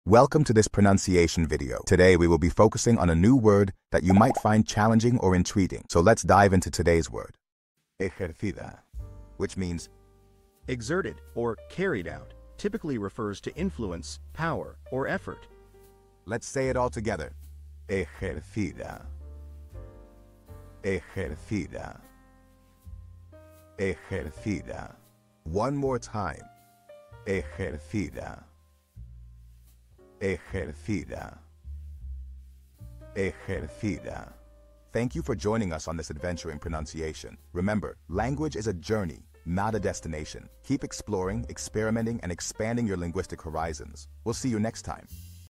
Welcome to this pronunciation video. Today we will be focusing on a new word that you might find challenging or intriguing. So let's dive into today's word. Ejercida, which means Exerted or carried out typically refers to influence, power, or effort. let's say it all together. Ejercida. Ejercida. Ejercida. One more time. Ejercida. Ejercida. Ejercida. Thank you for joining us on this adventure in pronunciation. Remember, language is a journey, not a destination. Keep exploring, experimenting, and expanding your linguistic horizons. We'll see you next time.